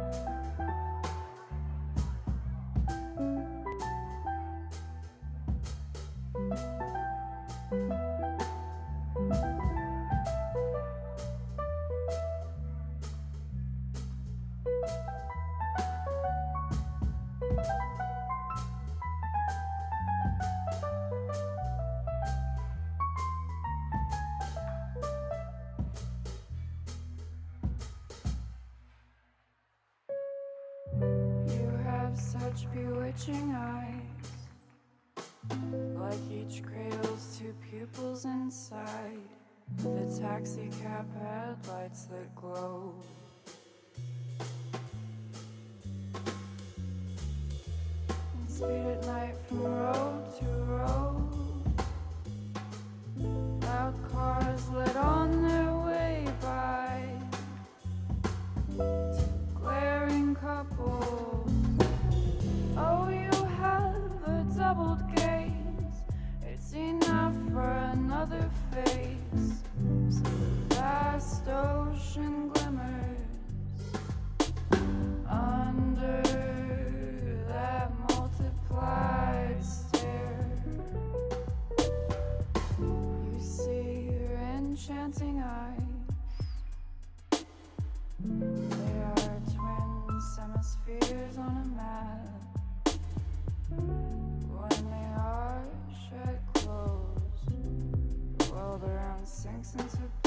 Such bewitching eyes, like each cradle's two pupils inside the taxi cab headlights that glow. And speed at night from road to road, loud cars led on their way by two glaring couples. Oh, you have a doubled gaze, it's enough for another face. So the vast ocean glimmers under that multiplied stare. You see her enchanting eyes, they are twin hemispheres on a map. When they are shut closed, the world around sinks into